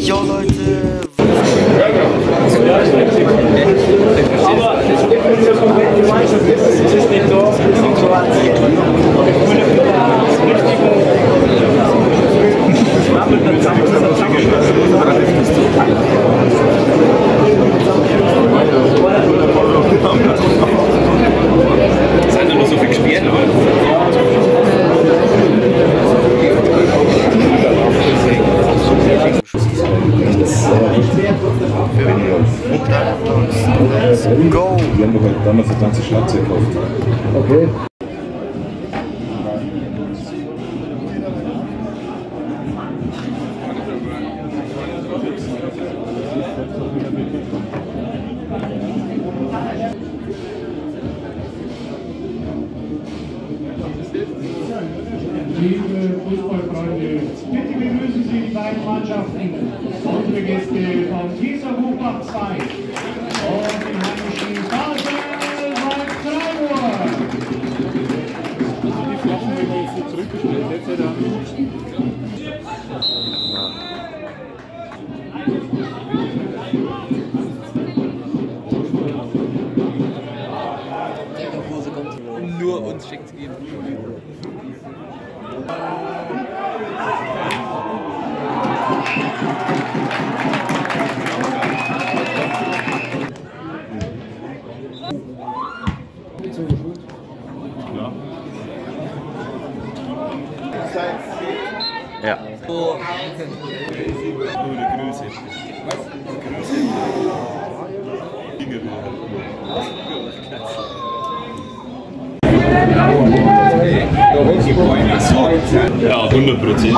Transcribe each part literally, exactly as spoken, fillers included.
Jo Leute, aber es gibt uns ja komplett die Mannschaft, es ist nicht da, es ist so anziehen. Es hat nur so viel gespielt, oder? let's go! Wir haben doch halt damals eine ganze Schnauze gekauft. Okay. Liebe Fußballfreunde, bitte begrüßen Sie die beiden Mannschaften, unsere Gäste von Buchbach zwei und den heimischen VfL Waldkraiburg. Die Flaschen werden jetzt nicht zurückgestellt, jetzt hat er. Um nur uns schicken zu geben. Ja. Oh. Gute Grüße. Was? Grüße. Ja, hundert Prozent.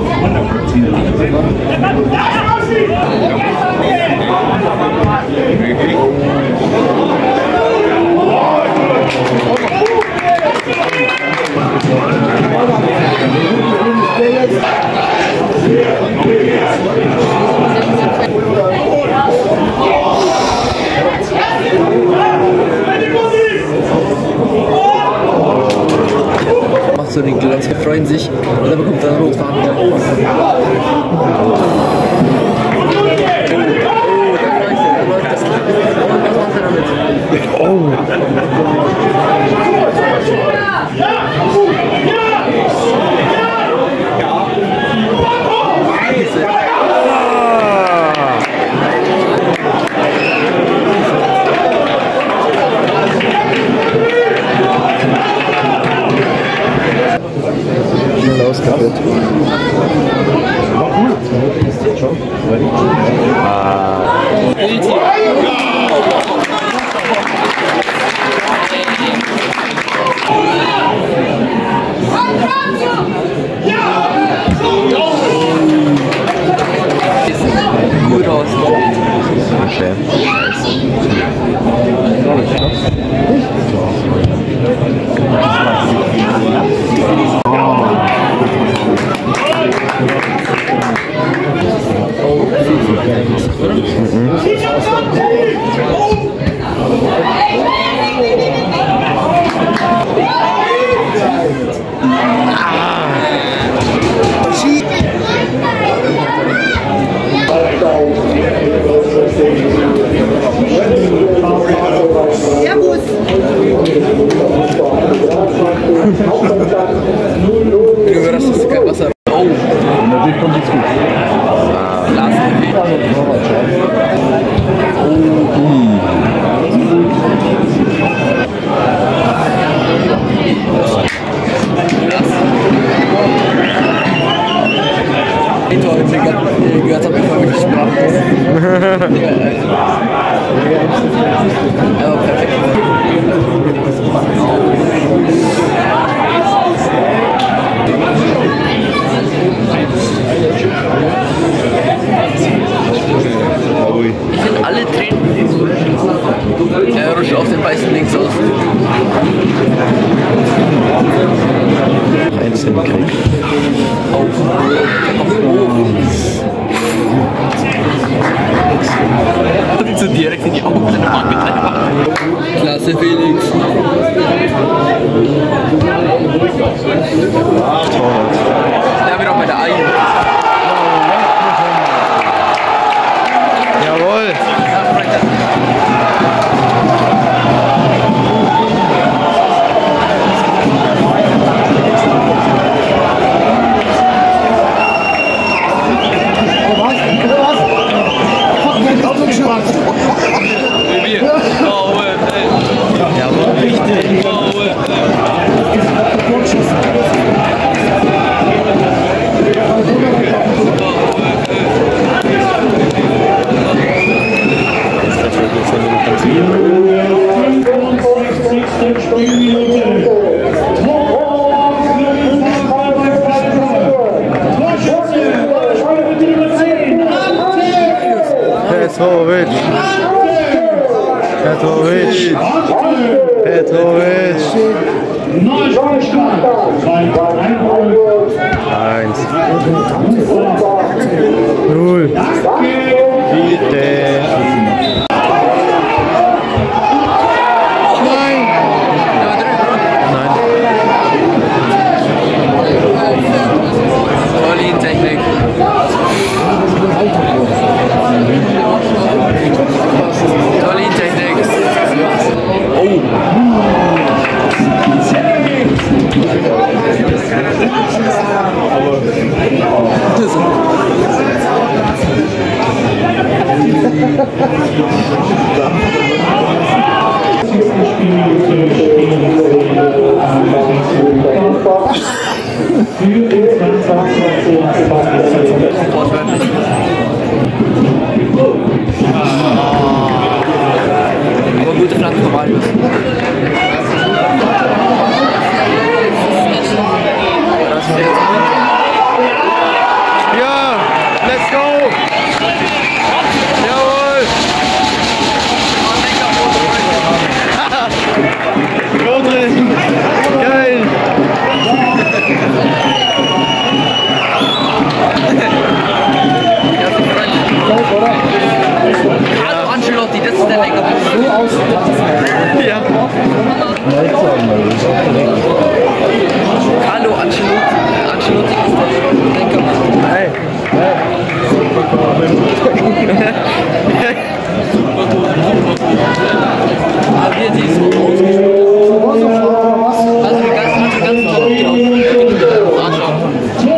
Macht so den Glanz, wir freuen sich und dann bekommt er Rotfarben. Oh, da läuft er, da läuft das. Und was macht er damit? Oh! Schnell ausgeführt. Gut aus. Okay. Servus! Ich bin überrascht, dass du kein Wasser. Oh! Natürlich kommt jetzt gut. Glas Kaffee. Ich habe heute gehört, habe ich wirklich sprachlos. Ja, perfekt. Ich finde alle treten. Er rutscht auf den weißen links aus. Eins im Krieg. Auf. Und so direkt in die Augen der Mann mit. Klasse Felix. Der wird auch bei der Eier. Platz. Jawohl, richtig. fünfundsechzigste Spielminute. Tor für den VfL Waldkraiburg. Torschütze, mit Nummer zehn, Petrovic. Petrovic. Petrovic. Neuspielstand bei Waldkraiburg. Eins. Null. Bitte. Nein. Nein. Technik. Technik. Oh. Aber gute Flanke von Marius. Ja, let's go! Jawohl! Go drin! Geil! Hallo Ancelotti, das ist der Lenker. Ja. Hallo Ancelotti. Ancelotti ist der Lenker. Hey! Aber wir die so ausgespielt. Also die ganzen, ganzen Tag genau. Anschauen.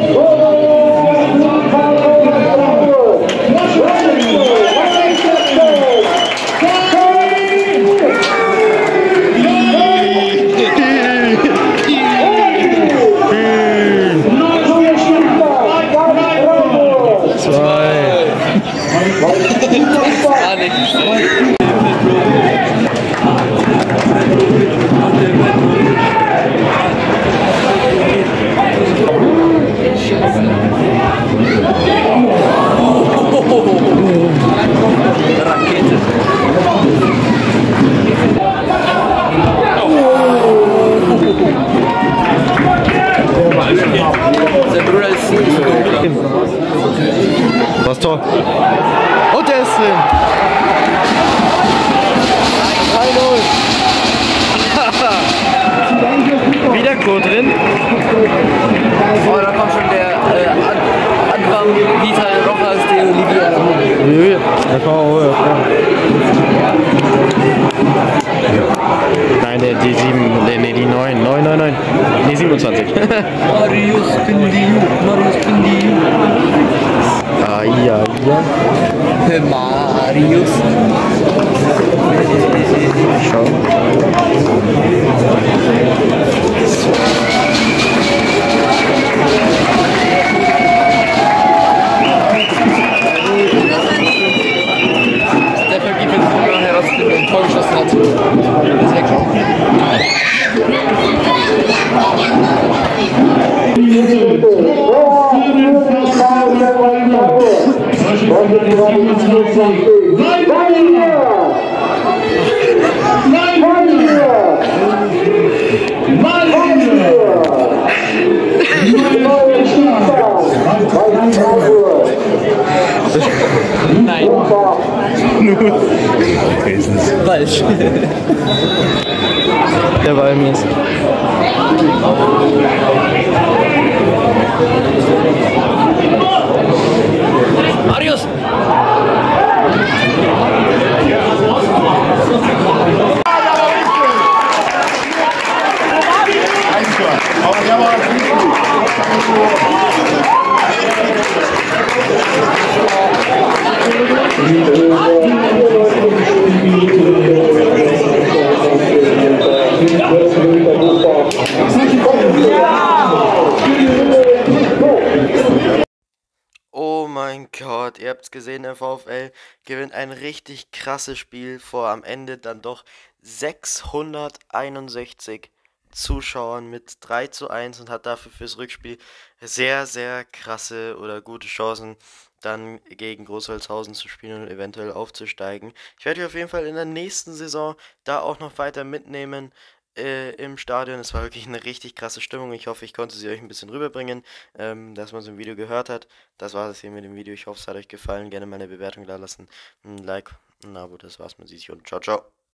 Rakete. Der Bruder ist Sieg. Was Tor? Und der ist drin! drei null! Wieder Code drin? Oh, da kommt schon der äh, An Anfang Vital Rojas de Oliviera. Ja, da kann man auch höher. Nein, der D sieben, der, nee, die neun, neun, neun, neun. Nee, siebenundzwanzig. Marius Pindiu, Marius Pindiu. Ah, ja, ja. Marius. Schau. Der vergibt, wenn es früher herausfindet, ein Tor geschossen hat. Das ist weg. Nein. Falsch. Der Ball mir ist. Marius! Aber der war gut. Gott, ihr habt es gesehen, der VfL gewinnt ein richtig krasses Spiel vor am Ende dann doch sechshunderteinundsechzig Zuschauern mit drei zu eins und hat dafür fürs Rückspiel sehr, sehr krasse oder gute Chancen, dann gegen Großholzhausen zu spielen und eventuell aufzusteigen. Ich werde euch auf jeden Fall in der nächsten Saison da auch noch weiter mitnehmen äh, im Stadion. Es war wirklich eine richtig krasse Stimmung. Ich hoffe, ich konnte sie euch ein bisschen rüberbringen, ähm, dass man es im Video gehört hat. Das war es hier mit dem Video. Ich hoffe, es hat euch gefallen. Gerne mal eine Bewertung da lassen, ein Like, ein Abo. Das war's. Man sieht sich und ciao, ciao.